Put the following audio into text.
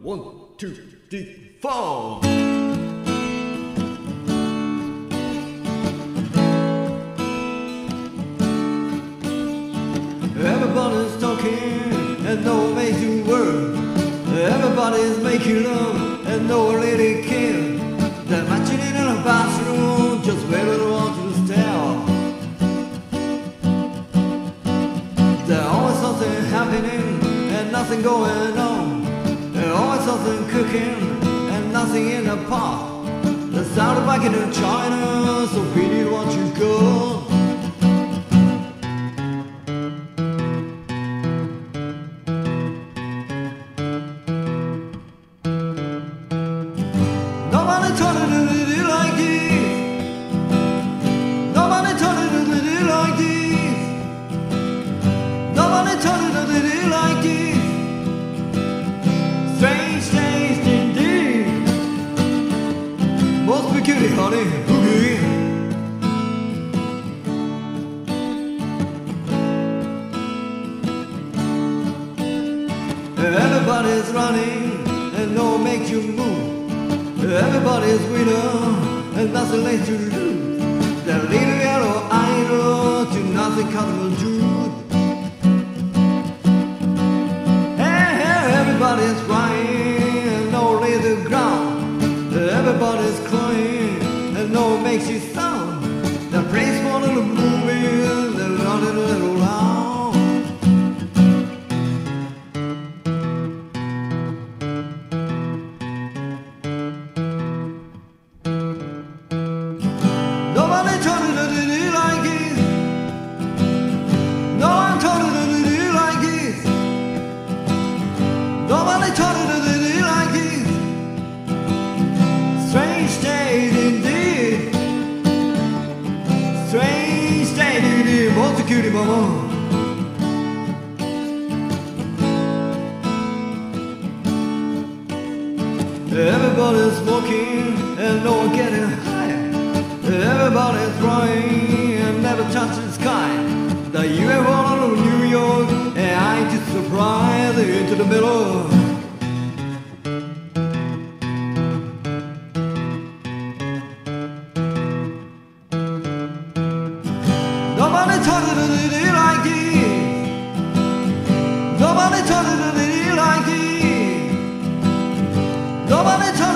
1, 2, 3, 4. Everybody's talking and no one makes you work. Everybody's making love and no lady cares. They're matching in a bathroom, just waiting around to the stair. There's always something happening and nothing going on. There's always something cooking and nothing in the pot. They started back in China, so pity won't you go. Nobody told her to do it like this. Nobody told her to do it like this. Nobody told her to do it like this. Strange taste indeed. Most peculiar, honey, boogie. Everybody's running and no one makes you move. Everybody's winner and nothing left to lose. The little yellow idol to nothing comes truth. Hey, everybody's crying and no one lays the ground. Everybody's crying and no one makes you sound. The praise for the movie, they're not a little loud. Nobody told her to do it like this. No one told her to do it like this. Nobody told her to do it like this. Strange state indeed. Strange state indeed. What's the cutie mama? Everybody's smoking and no one getting high. Everybody's flying and never touch the sky. The UFO out of New York, and I ain't just surprised into the middle. Nobody told her to do it like this. Nobody told her to do it like this. Nobody told